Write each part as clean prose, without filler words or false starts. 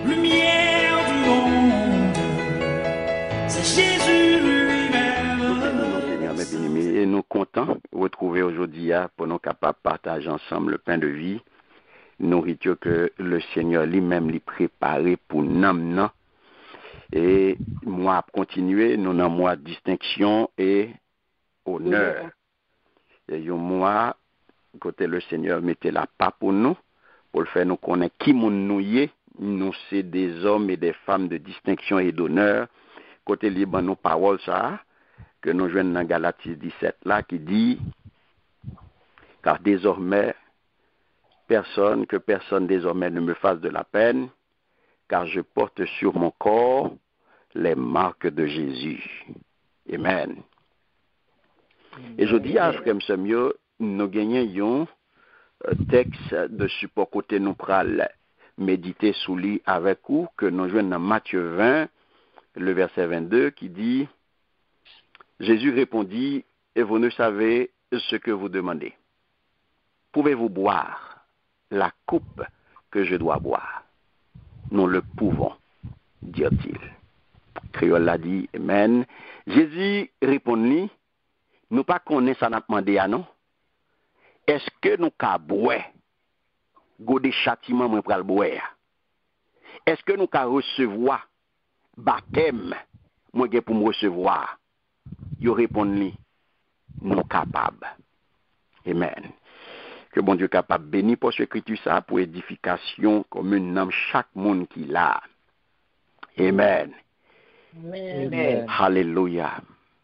lumière du monde, c'est Jésus lui-même. Nous, Seigneur, mes bien-aimés, et nous comptons retrouver aujourd'hui pour nous capables de partager ensemble le pain de vie, nourriture que le Seigneur lui-même lui préparé pour nous. Et moi, continuer, nous avons moi distinction et honneur. Et moi, côté le Seigneur mettait la pas pour nous, pour le faire nous connaître qui nous y nous c'est des hommes et des femmes de distinction et d'honneur. Côté libre, nos paroles, ça, que nous jouons dans Galatie 17 là, qui dit, car désormais, personne désormais ne me fasse de la peine, car je porte sur mon corps les marques de Jésus. Amen. Et je dis à frère mieux, nous gagnons un texte de support côté nous pral méditer sous lui avec vous, que nous jouons dans Matthieu 20, le verset 22, qui dit, Jésus répondit, et vous ne savez ce que vous demandez. Pouvez-vous boire la coupe que je dois boire? Nous le pouvons, dit-il. Créole l'a dit, Amen. Jésus répondit, nous pas connaissons ça n'a demandé à non. Est-ce que nous ka boire go des châtiments moi pral boire? Est-ce que nous ka recevoir baptême moi pour me recevoir? Yo répondent nous capables. Amen. Que bon Dieu capable béni pour ce écriture ça pour édification commune dans chaque monde qui l'a. Amen. Amen. Alléluia.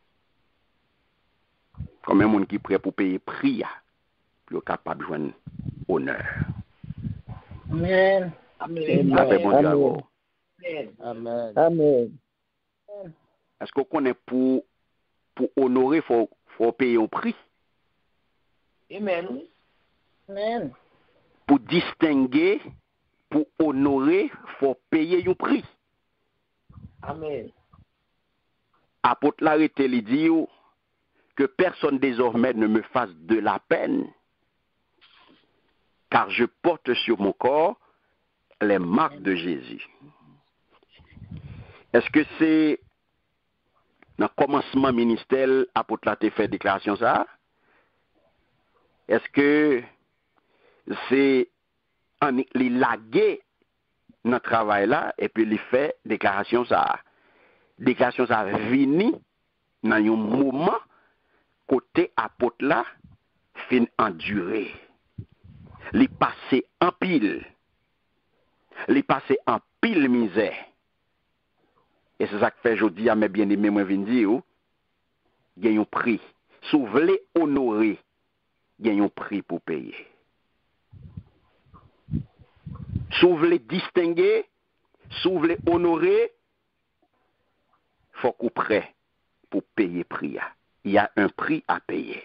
Comme un monde qui est prêt pour payer prix, il est capable de joindre honneur. Amen. Amen. Après, bon Dieu à vous. Amen. Amen. Est-ce qu'on connaît pour honorer, faut payer un prix? Amen. Amen. Pour distinguer, pour honorer, faut payer un prix. Amen. Apôtre l'arrêté, il dit que personne désormais ne me fasse de la peine, car je porte sur mon corps les marques de Jésus. Est-ce que c'est dans le commencement ministériel, apôtre là, fait déclaration ça? Est-ce que c'est en il lagué dans le travail là, et puis il fait déclaration ça? Déclaration ça vini dans un moment côté apôtre là fin endurer. Li passé en pile. Li passé en pile misère. Et c'est ça que fait aujourd'hui à mes bien-aimés moi vinn dire gagne un prix. Si vous voulez honorer, gagne un prix pour payer. Si vous voulez distinguer, si vous voulez honorer, faut qu'on prêt pour payer prix. Il y a un prix à payer.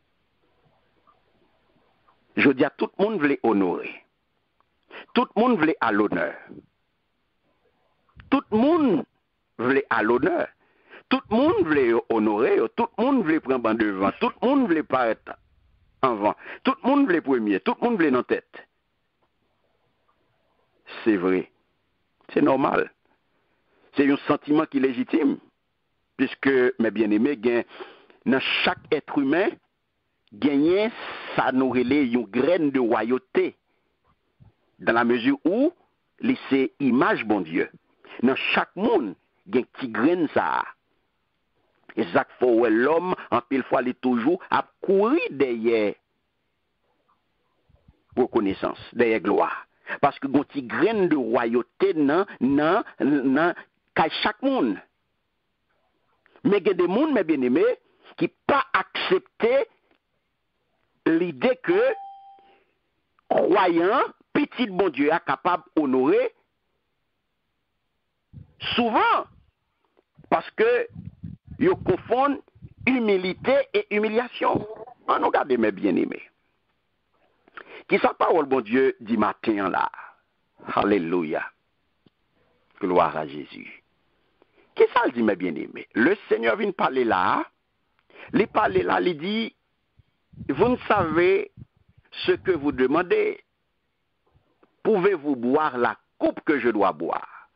Je dis à tout le monde voulait honorer. Tout le monde voulait à l'honneur. Tout le monde voulait à l'honneur. Tout le monde voulait honorer. Tout le monde voulait prendre en devant. Tout le monde voulait paraître en avant. Tout le monde voulait premier. Tout le monde voulait en tête. C'est vrai. C'est normal. C'est un sentiment qui est légitime. Puisque, mes bien-aimés, dans chaque être humain, gagner, ça nous relève une graine de royauté. Dans la mesure où, c'est image, bon Dieu. Dans chaque monde, il y a une petite graine, ça. Et ça faut l'homme, en pile fois, il est toujours à courir derrière reconnaissance, derrière gloire. Parce que il y a une petite graine de royauté dans chaque monde. Mais il y a des gens, mes bien-aimés, qui n'ont pas accepté l'idée que croyant, petit bon Dieu est capable d'honorer souvent parce que ils confondent humilité et humiliation. On regarde mes bien-aimés. Qui sa parole bon Dieu dit matin là? Alléluia. Gloire à Jésus. Qui ça le dit mes bien-aimés? Le Seigneur vient parler là. Il parle là, il dit, vous ne savez ce que vous demandez. Pouvez-vous boire la coupe que je dois boire.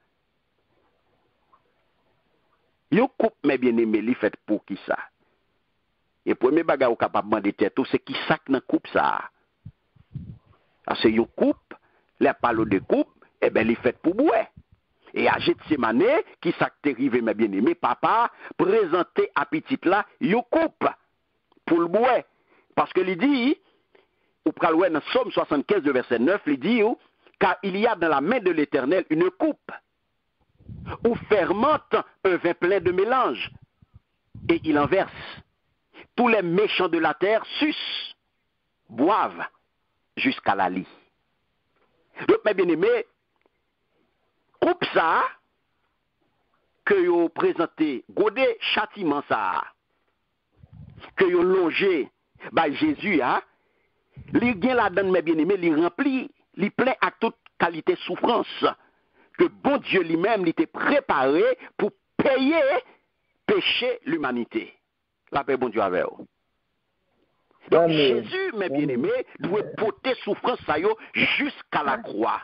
Une coupe, mes bien-aimés, li fait pour qui ça? Et premier bagage ou capable de demander tête, c'est qui ça dans coupe ça? Parce que une coupe, les parole de coupe, eh ben, li fait pour boire. Et à Gethsemane, qui ça t'est arrivé, mes bien-aimés, papa, présenter à petit là, une coupe pour le boire. Parce que il dit, ou pral dans Somme 75, verset 9, il dit, car il y a dans la main de l'Éternel une coupe, où fermente un vin plein de mélange, et il en verse. Tous les méchants de la terre sucent, boivent, jusqu'à la lie. Donc, mes bien-aimés, coupe ça, que vous présentez, godé châtiment ça, que vous longez, bah Jésus, hein, li gen la donne, mes bien-aimés, li rempli, li plein à toute qualité souffrance, que bon Dieu lui-même l'était préparé pour payer péché l'humanité. La paix, bon Dieu, avec vous. Donc, Jésus, mes bien-aimés, doit porter souffrance ça yo jusqu'à la croix.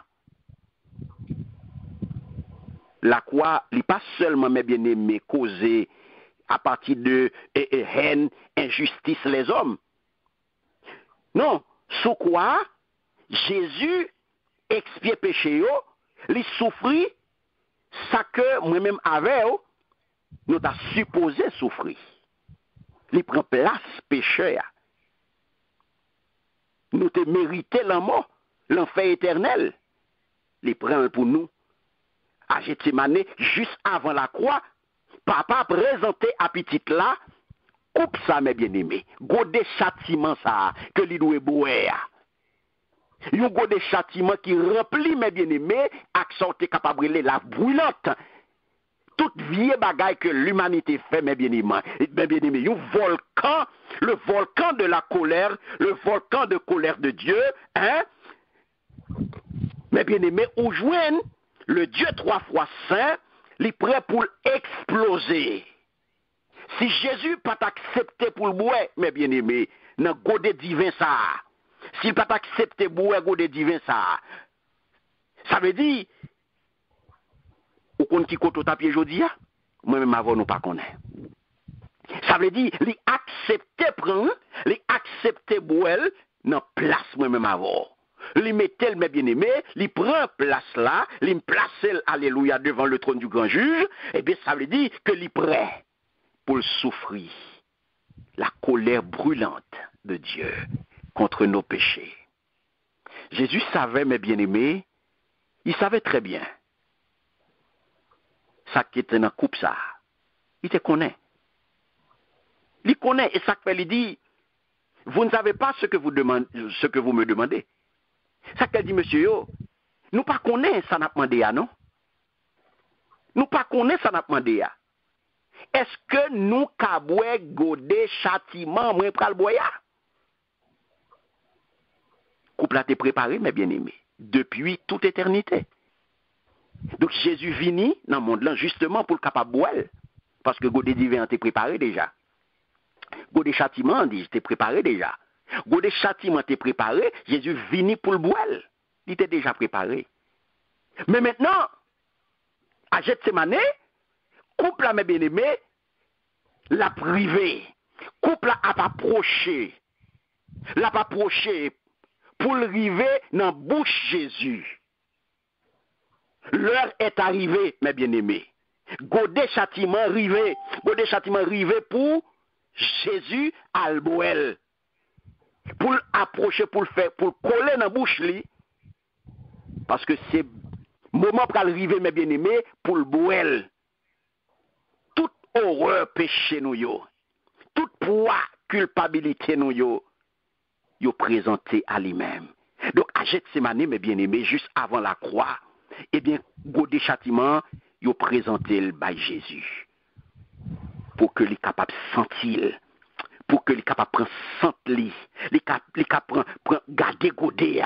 La croix, n'est pas seulement, mes bien-aimés, causée à partir de haine, injustice les hommes. Non, sous quoi Jésus expié péché, il souffrit, ça que moi-même avec, nous avons supposé souffrir. Il prend place péché. Nous te mérité la mort, l'enfer éternel. Il prend pour nous. À Gethsemane, juste avant la croix, papa présenté à petit là, coupe ça, mes bien-aimés. Godé châtiment ça, que li doit boire. Yon godé châtiment qui remplit, mes bien-aimés, accent capable de la brûlante. Toute vieille bagaille que l'humanité fait, mes bien-aimés, yon volcan, le volcan de la colère, le volcan de colère de Dieu, hein? Mes bien-aimés, ou joignent le Dieu 3 fois saint, il est prêt pour exploser. Si Jésus pas accepté pour le boire, mes bien-aimés, dans le godé divin ça, s'il pas accepté pour boire godé divin ça veut dire, ou qu'on qui compte au tapis aujourd'hui, moi-même avant nous pas connaît. Ça veut dire, il accepté prendre, il accepté boire dans place moi-même avant. Il mettait mes bien-aimés, il prend place là, il place, alléluia, devant le trône du grand juge, et bien ça veut dire que il est prêt pour le souffrir. La colère brûlante de Dieu contre nos péchés. Jésus savait, mes bien-aimés, il savait très bien. Ça qui était dans la coupe, ça, il te connaît. Il connaît, et ça qu'il dit, vous ne savez pas ce que vous me demandez. Ça qu'elle dit, monsieur, yo, nous pas connaissons ça n'a demandé à non? Nous pas connaissons ça n'a demandé à. Est-ce que nous kaboué godé châtiment moins pral boya? Couple a été préparé, mes bien-aimés, depuis toute éternité. Donc Jésus vini dans le monde là justement pour le capable boire, parce que godé divin était préparé déjà. Godé châtiment dit était préparé déjà. Godé châtiment était préparé, Jésus vini pour le boire. Il était déjà préparé. Mais maintenant, à Gethsemane, couple à mes bien-aimés, l'a privé. Couple a approché. L'a approché pour le river dans la bouche Jésus. L'heure est arrivée, mes bien-aimés. Godé châtiment rivé. Godé châtiment rivé pour Jésus alboel. Pour l'approcher, pour le faire, pour le coller dans la bouche li. Parce que c'est moment pour arriver, mes bien-aimés, pour le boire. Toute horreur, péché nous yo. Toute poids, culpabilité nous yo présenté à lui-même. Donc, à Gethsemane, mes bien-aimés, juste avant la croix, eh bien, godé châtiment, yo présenté le by Jésus. Pour que les capable sentir, pour que les capable prendre sentir, les capable prendre garder godé.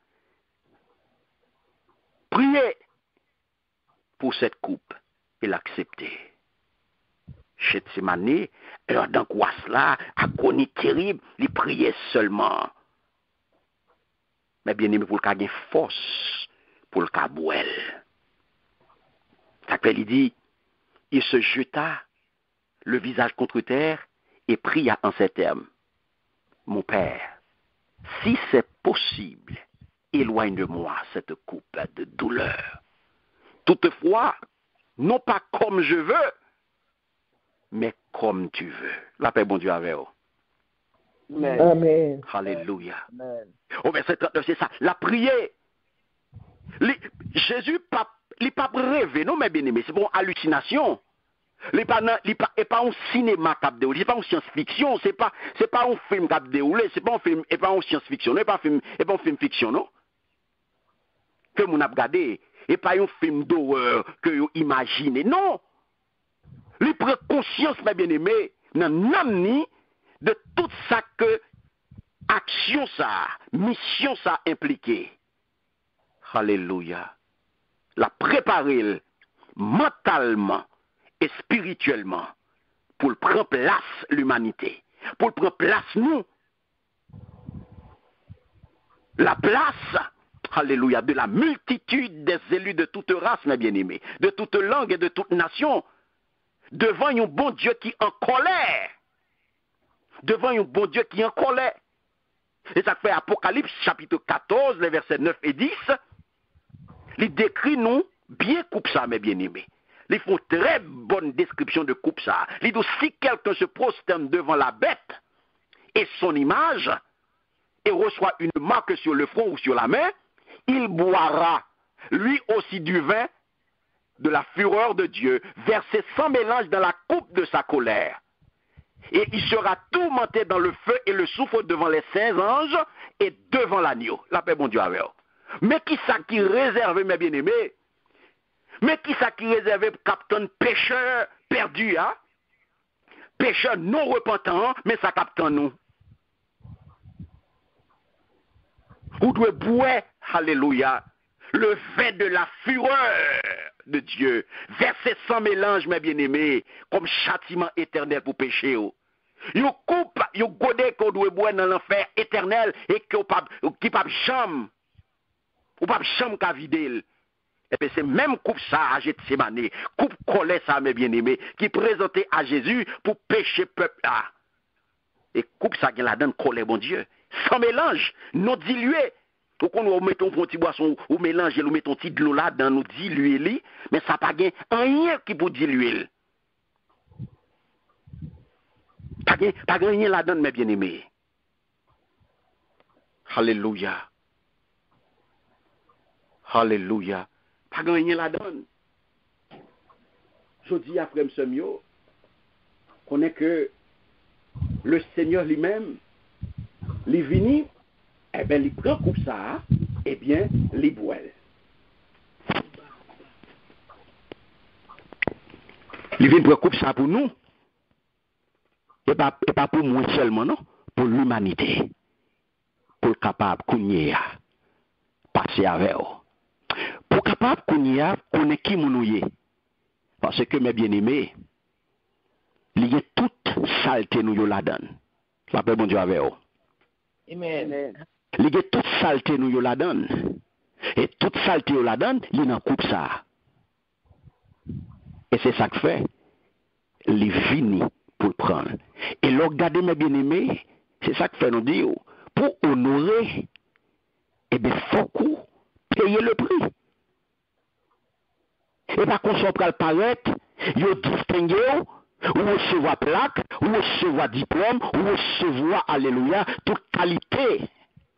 Priez pour cette coupe et l'accepter. Gethsemane, heure d'angoisse là, agonie terrible, il priait seulement. Mais bien aimé, pour qu'il y ait force pour le cabouel. Ça fait, il dit, il se jeta le visage contre terre et pria en ces termes. Mon Père, si c'est possible, éloigne de moi cette coupe de douleur. Toutefois, non pas comme je veux, mais comme tu veux. La paix, bon Dieu, avec vous. Amen. Alléluia. Amen. Au verset 39, c'est ça. La prière. Jésus n'est pas rêvé, non, mais bien aimé. C'est pour hallucination. Il n'est pas un cinéma qui a déroulé. C'est pas une science-fiction. C'est pas un film qui a déroulé. C'est pas un film, et pas une science-fiction. Non, pas un film fiction, non. Que vous avez regardé. Et pas un film d'horreur que vous imaginez. Non. Il prend conscience, mes bien-aimés, de tout ça que action ça, mission ça impliqué. Alléluia. La préparer mentalement et spirituellement pour prendre place l'humanité, pour prendre place nous. La place, alléluia, de la multitude des élus de toute race, mes bien-aimés, de toute langue et de toute nation, devant un bon Dieu qui est en colère. Devant un bon Dieu qui est en colère. Et ça fait Apocalypse chapitre 14, les versets 9 et 10. Il décrit nous bien coupe ça, mes bien-aimés. Il font très bonne description de coupe ça. Il dit si quelqu'un se prosterne devant la bête et son image et reçoit une marque sur le front ou sur la main, il boira lui aussi du vin de la fureur de Dieu, versé sans mélange dans la coupe de sa colère. Et il sera tourmenté dans le feu et le souffle devant les saints anges et devant l'agneau. La paix, bon Dieu, avec eux. Mais qui ça qui réserve, mes bien-aimés? Mais qui ça qui réserve captain pécheur perdu, hein? Pécheur non repentant, mais ça capte nous. Vous devez boire, alléluia, le vin de la fureur de Dieu, versé sans mélange, mes bien-aimés, comme châtiment éternel pour péché. Yo coupe, yo godé qu'on doit boire dans l'enfer éternel et qui pas jamais, ou pas jamais qu'à vider. Et puis c'est même coupe ça à Gethsémane, coupe colère ça, mes bien-aimés, qui présentait à Jésus pour pécher peuple là. Et coupe ça qui la donne colère, bon Dieu, sans mélange, non dilué. Ou qu'on nous mettons un petit boisson, ou mélanger, nous mettons un petit de l'eau là, dans nous diluer, mais ça n'a pas rien qui peut diluer. Pas rien là-dedans, mes bien-aimés. Alléluia. Alléluia. Pas rien là-dedans. Je dis après M. Mio, qu'on est que le Seigneur lui-même, il vini, eh bien, il prend comme ça, eh bien, il boit. Il vient prendre comme ça pour nous. Et pas pour moi seulement, non? Pour l'humanité. Pour le capable de passer avec eux. Pour capable de connaître qui nous est. Parce que, mes bien-aimés, il y a toute saleté nous là-dedans. La paix, bon Dieu, avec eux. Amen. Il y a toute saleté nous là-dedans. Et toute saleté là-dedans, il y a une coupe ça. Et c'est ça que fait. Il finit pour le prendre. Et là, regardez mes bien-aimés, c'est ça que fait nous dire, pour honorer, eh bien, il faut payer le prix. Et pas qu'on soit prêt à paraître, il distingué, ou recevoir plaque, ou recevoir diplôme, ou recevoir, alléluia, toute qualité.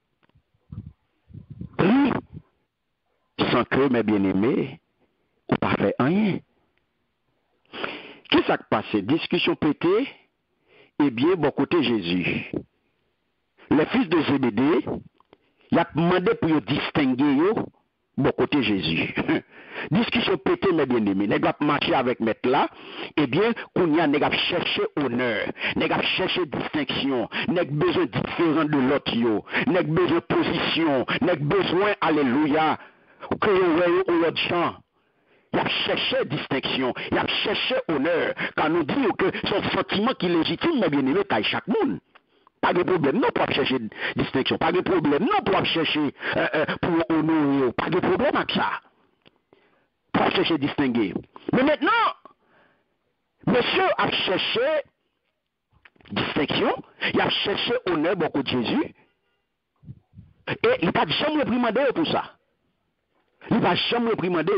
Prix, sans que, mes bien-aimés, ou pas fait rien. Qu'est-ce qui s'est passé? Discussion pétée, eh bien, bon côté Jésus. Les fils de Zébédée, il a demandé pour distinguer bon côté Jésus. Discussion pétée, mes bien-aimés. N'est pas marcher avec maître là, eh bien, qu'on y a n'est pas chercher honneur, n'est pas chercher distinction, n'est pas besoin différent de l'autre, n'est pas besoin de position, n'est pas besoin, alléluia, que vous l'autre gens. Il a cherché distinction, il a cherché honneur. Quand nous disons que son sentiment qui est légitime, mais bien aimé, qu'à chaque monde. Pas de problème, non, pour chercher distinction. Pas de problème, non, pour chercher pour honorer. Pas de problème avec ça. Pour chercher distinguer. Mais maintenant, monsieur a cherché distinction, il a cherché honneur beaucoup de Jésus. Et il n'a pas jamais réprimandé pour ça. Il va jamais réprimander.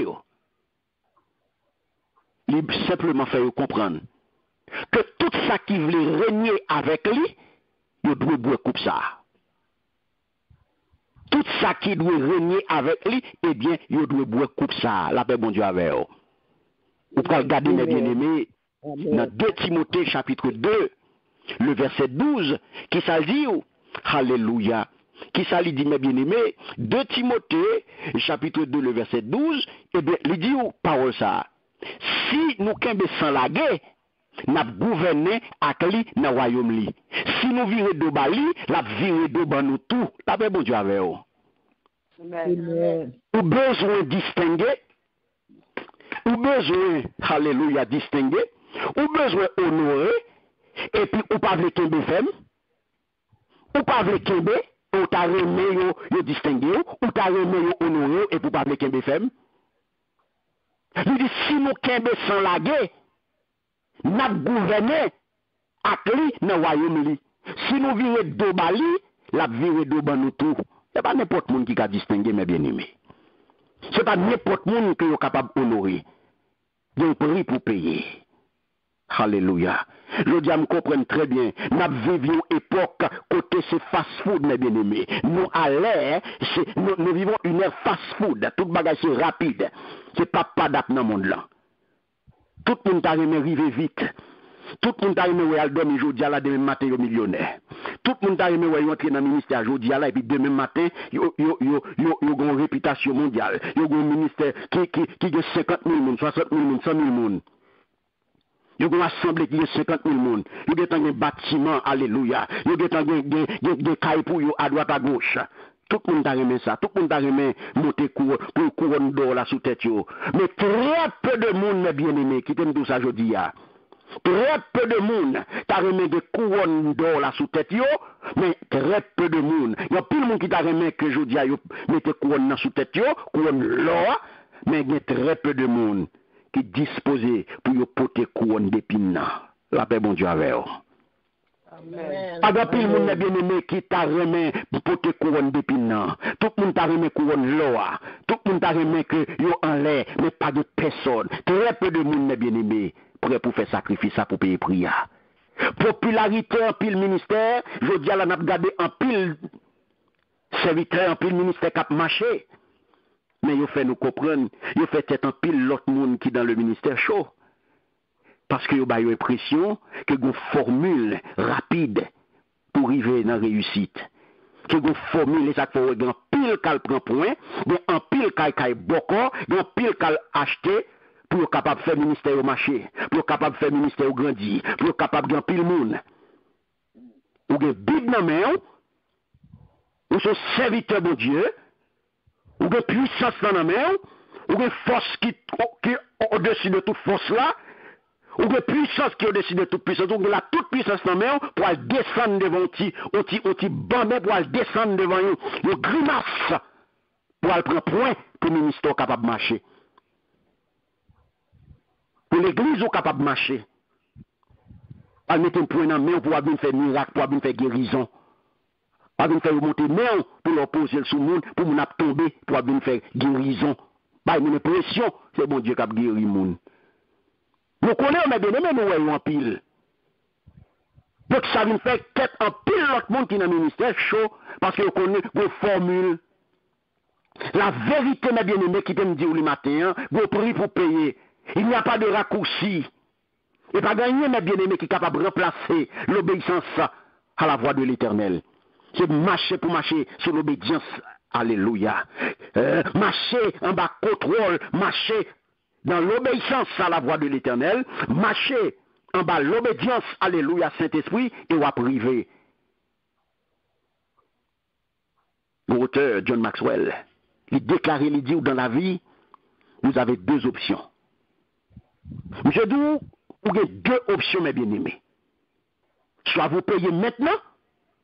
Il simplement fait comprendre que tout ça qui voulait régner avec lui, il doit boire coupe ça. Tout ça qui doit régner avec lui, eh bien, il doit boire coupe ça. La paix, bon Dieu, avec vous. Vous pouvez regarder, mes bien-aimés, dans 2 Timothée, chapitre 2, le verset 12, qui ça dit, alléluia. Qui ça lui dit, mes bien-aimés, 2 Timothée, chapitre 2, le verset 12, eh bien, il dit, parole ça. Si nous kembe sans la guerre, n'a gouverné avec lui dans le royaume li. Si nous virons de bali, la viré de ban nous tout. La paix bon Dieu avec vous. Ou besoin distinguer, ou besoin, alléluia, distinguer, ou besoin honorer, et puis ou pas vle kembe femme, ou pas vle kembe, ou ta remet yo distinguer, ou ta remet yo honorer, et puis pas vle kembe femme. Il dit, si nous kembe sans la guerre, n'a gouverné avec lui dans le royaume li. Si nous virons de bali, la viré de ban nous tout. C'est pas n'importe monde qui a distingué mes bien-aimés. C'est pas n'importe monde qui est capable d'honorer. Il y a un prix pour payer. Alléluia. Je dis à me comprendre très bien. Nous vivons une époque côté c'est fast-food, mes bien-aimés. Nous à l'air, nous vivons une ère fast-food. Tout bagage c'est rapide. C'est pas d'ap dans le monde là. Tout le monde a arrivé vite. Tout le monde a aimé aller dormir aujourd'hui à la demain matin yo millionnaire. Tout le monde a aimé entrer dans le ministère aujourd'hui à la et puis demain matin yo une réputation mondiale. Yo un ministère qui a 50 000 monde, 60 000 monde, 100 000 monde. Yo une assemblée qui a 50 000 monde. Yo a un bâtiment, alléluia. Yo a des cailles pour yo à droite à gauche. Tout le monde a aimé ça. Tout le monde a aimé monter pour couronne d'or là sous tête yo. Mais très peu de monde, mes bien-aimés, qui t'aiment tout ça aujourd'hui. Très peu de monde t'a remis des couronnes d'or là sous tête yo, mais très peu de monde. Il y a plus de monde qui t'a remis que aujourd'hui yo mette couronne dans sous tête yo, couronne l'or, mais il y a très peu de monde qui disposé pour yo porter couronne d'épines. La paix bon Dieu avec vous. Amen. Pas de monde bien aimé qui t'a remis pour porter couronne d'épines. Tout le monde t'a remis couronne l'or. Tout le monde t'a remis que yo en l'air, mais pas de personne. Très peu de monde bien aimé prêt pour faire sacrifice ça pour payer prière. Popularité en pile ministère, je dis à la n'a regardé en pile serviteur, en pile ministère qui a marché. Mais il fait nous comprendre, il fait peut-être en pile l'autre monde qui dans le ministère chaud. Parce que il y a une impression que une formule rapide pour arriver dans la réussite. Que une formule, ça faut un pile qu'elle prend point, un pile qu'elle beaucoup, un pile qu'elle acheter pour être capable de faire ministère au marché, pour être capable de faire ministère au grandi, pour être capable de gagner pile monde. Ou avez Bible dans main, ou sont serviteurs de Dieu, ou avez puissance dans la main, ou avez force qui est au-dessus de toute force là, ou avez puissance qui est au-dessus de toute puissance, ou avez la toute puissance dans la main pour aller descendre devant un bandit, pour aller descendre devant une grimace, pour aller prendre point pour le ministère capable de marcher. Pour l'église, on est capable de marcher. Elle met un point dans la main pour venir faire miracle, pour venir faire guérison. Pour venir faire remonter main pour leur poser sous le monde, pour nous tomber, pour venir faire guérison. Bah, une impression, c'est bon Dieu qui a guéri le monde. Nous connaissons, mais bien aimé, nous voyons en pile. Donc ça vient faire peut-être en pile l'autre monde qui est dans le ministère chaud, parce que nous connaissons vos formules. La vérité, mes bien-aimés, qui t'aime dire le matin, vos prix pour payer. Il n'y a pas de raccourci. Et pas gagner, mes bien-aimés, qui est capable de remplacer l'obéissance à la voix de l'Éternel. C'est marcher pour marcher sur l'obéissance. Alléluia. Marcher en bas contrôle, marcher dans l'obéissance à la voix de l'Éternel, marcher en bas l'obéissance, alléluia, Saint-Esprit, et ou à priver. L'auteur John Maxwell, il déclare, il dit, dans la vie, vous avez deux options. Monsieur Dou, vous avez deux options, mes bien-aimés. Soit vous payez maintenant,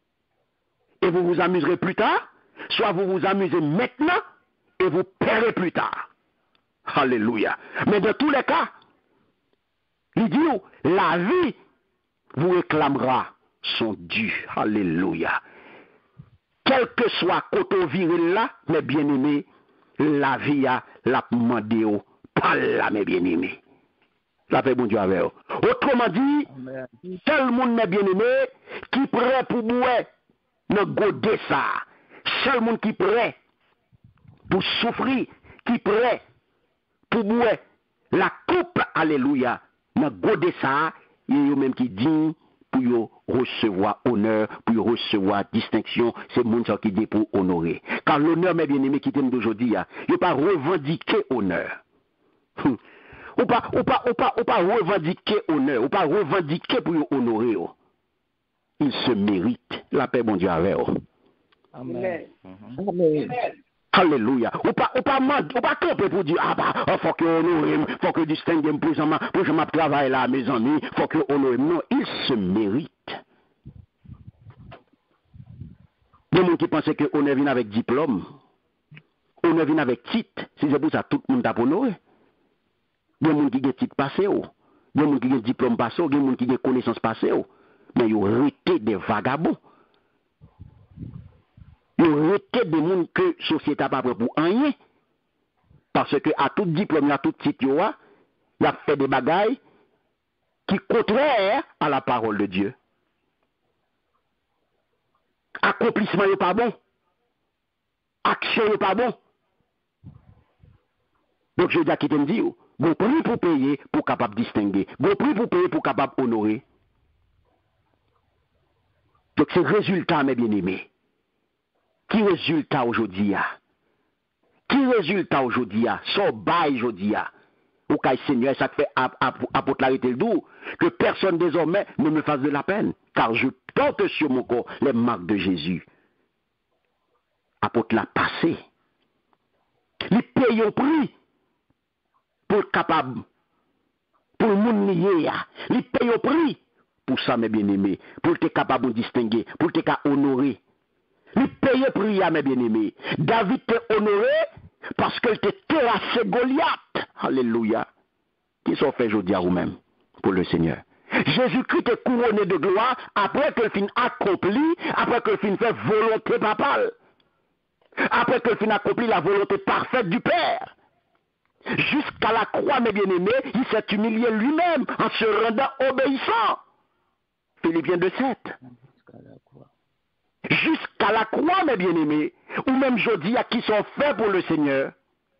et vous vous amuserez plus tard, soit vous vous amusez maintenant et vous paierez plus tard. Alléluia. Mais dans tous les cas, il dit, la vie vous réclamera son dû. Alléluia. Quel que soit côté viril là, mes bien-aimés, la vie a la demandé pas là, mes bien-aimés. La paix, bon Dieu, avec eux. Autrement dit, tout le monde, mes bien-aimés, qui prêt pour boire, ne goder ça. Seul monde qui prêt pour souffrir, qui prêt pour boire la coupe, alléluia, ne goder ça, il y a même qui dit pour recevoir honneur, pour recevoir distinction, c'est le monde qui dit pour honorer. Car l'honneur, mes bien-aimés, qui t'aiment d'aujourd'hui, il ne pas revendiquer honneur. Ou pas revendiquer honneur, ou pas revendiquer pour honorer. Il se mérite. La paix, bon Dieu, avec eux. Amen. Amen. Alléluia. Ou pas camper pour dire, faut que honore, faut que distingue pour je m'appelle travail là, mes amis, faut que honore. Non, il se mérite. Il y a des gens qui pensent que honneur vient avec diplôme, honneur vient avec titre. Si c'est pour ça, tout le monde a honoré. Il y a des gens qui ont titre passé, il y a des gens qui ont diplôme passé, il y a des gens qui ont connaissance passée, mais ils ont arrêté des vagabonds. Ils ont arrêté des gens que la société n'a pas pris pour rien. Parce que à tout diplôme, à tout titre, il a fait des bagailles qui contraires à la parole de Dieu. Accomplissement n'est pas bon. Action n'est pas bon. Donc je dis à qui te me dit, bon prix pour payer pour capable distinguer. Bon prix pour payer pour capable honorer. Donc c'est le résultat, mes bien-aimés. Qui résultat aujourd'hui? Qui résultat aujourd'hui? Son bail aujourd'hui. Ou qu'aille Seigneur, ça fait apôtre l'arrêter le doux, que personne désormais ne me fasse de la peine, car je porte sur mon corps les marques de Jésus. Apôtre l'a passé. Il paye au prix pour être capable, pour le monde lié. Il paye au prix pour ça, mes bien-aimés, pour être capable de distinguer, pour être honoré. Il paye au prix, mes bien-aimés. David t'est honoré parce qu'il t'a terrassé Goliath. Alléluia. Qui sont fait aujourd'hui à vous-même pour le Seigneur. Jésus-Christ est couronné de gloire après que le fin accompli, après que le fin fait volonté papale. Après que le fin accompli la volonté parfaite du Père. Jusqu'à la croix, mes bien-aimés, il s'est humilié lui-même en se rendant obéissant. Philippiens 2:7. Jusqu'à la croix, mes bien-aimés, ou même jeudi, à qui sont faits pour le Seigneur.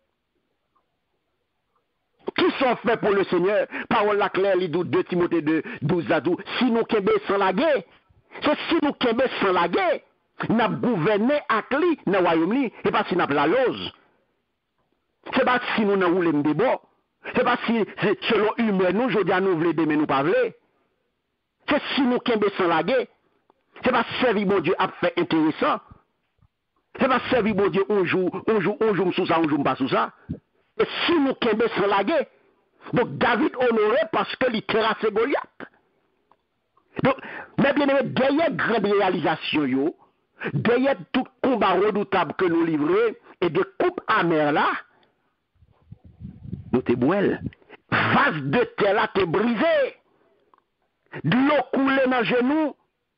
Qui sont faits pour le Seigneur? Parole la claire, il dit 2 Timothée 2, 12 à 12. Si nous kembe sans la guerre, c'est si nous kembe sans la guerre, nous avons gouverné avec lui dans le royaume, et pas si nous avons la lose. C'est pas si nous n'avons roulé des bords. C'est pas si, selon humain, nous, je dis à nous, mais nous pas voulons. C'est si nous kembe sans la guerre. C'est pas servir mon Dieu à faire intéressant. C'est pas servir mon Dieu un jour sous ça, un jour pas sous ça. Et si nous kembe sans la guerre, donc David honoré parce que il terrassé Goliath. Donc, mais bien aimé, derrière grande réalisation, derrière tout combat redoutable que nous livrons, et de coupe amère là, nous t'es bouelle. Vase de terre là t'es brisé. De l'eau coulée dans le genou.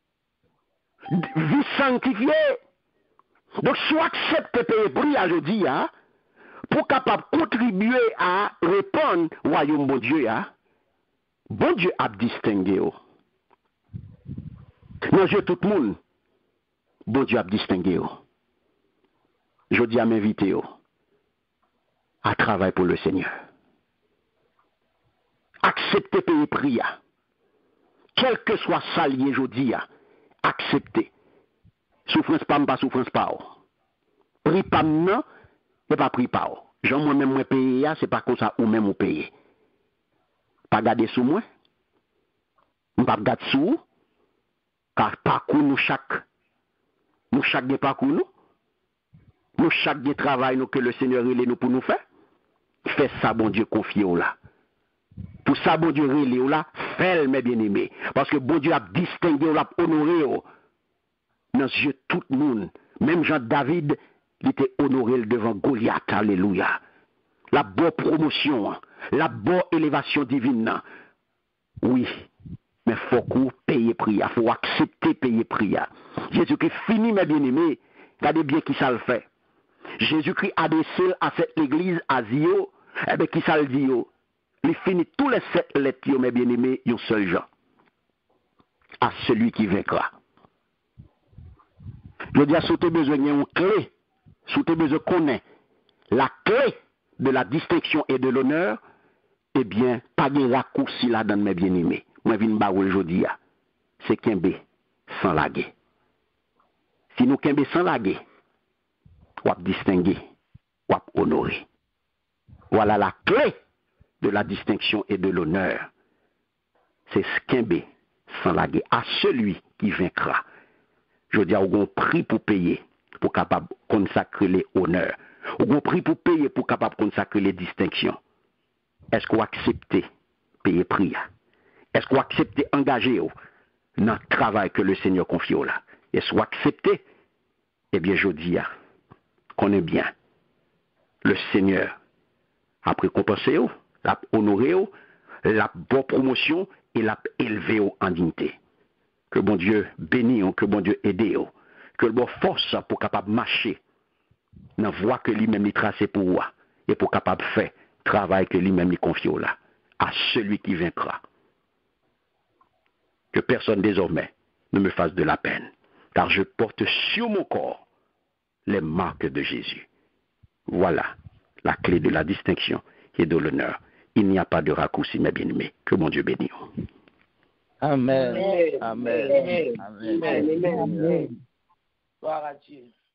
Vie sanctifiée. Donc, soit accepte payer prix à jeudi, pour capable contribuer à répondre au royaume bon Dieu. Bon Dieu a distingué. Non, je tout le monde. Bon Dieu a distingué. Je dis à m'inviter à travailler pour le Seigneur. Acceptez payer prix. Quel que soit salier, je dis, acceptez. Souffrance pas souffrance pas. Prix pas non, mais pas prix pas. Jean moi-même moi payer, c'est pas comme ça ou même ou payer. Pas garder sous moi. Pas garder sous. Car parcours nous chaque des parcours nous chaque des travail nous que le Seigneur relève nous pour nous faire. Fais ça bon Dieu confié au là. Pour ça bon Dieu relève là, fais mes bien-aimés parce que bon Dieu a distingué ou l'a honoré. dans les yeux de tout le monde. Même Jean-David, il était honoré devant Goliath. Alléluia. La bonne promotion, la bonne élévation divine. Oui, mais il faut qu'on paye prix, il faut accepter payer prix. Jésus-Christ finit, mes bien-aimés, regardez bien qui ça le fait. Jésus-Christ a adressé à cette église, à Zio, eh bien qui ça le dit, il finit tous les 7 lettres, mes bien-aimés, un seul Jean. À celui qui vaincra. Je dis à si tu as besoin d'une clé, si tu as besoin de connaître la clé de la distinction et de l'honneur, eh bien, pas de raccourci là-dedans, mes bien-aimés. Moi, je viens de aujourd'hui, c'est Kembe sans laguer. Si nous Kembe sans laguer, on va distinguer, on va honorer. Voilà la clé de la distinction et de l'honneur. C'est Kembe sans laguer à celui qui vaincra. Je dis, on a un prix pour payer, pour capable consacrer les honneurs. On a un prix pour payer, pour capable consacrer les distinctions. Est-ce qu'on accepte payer prix? Est-ce qu'on accepte engager dans le travail que le Seigneur confie là? Est-ce qu'on accepte? Eh bien, je dis, qu'on est bien. Le Seigneur a récompensé, l'a honoré, l'a bonne promotion et l'a élevé en dignité. Que bon Dieu bénisse, que bon Dieu aide, que le bon force pour capable marcher dans la voie que lui-même il tracé pour moi et pour capable faire travail que lui-même il confie là à celui qui vaincra. Que personne désormais ne me fasse de la peine, car je porte sur mon corps les marques de Jésus. Voilà la clé de la distinction et de l'honneur. Il n'y a pas de raccourci, mes bien-aimés. Que mon Dieu bénisse. Amen. Amen. Amen. Amen. Gloire à Dieu.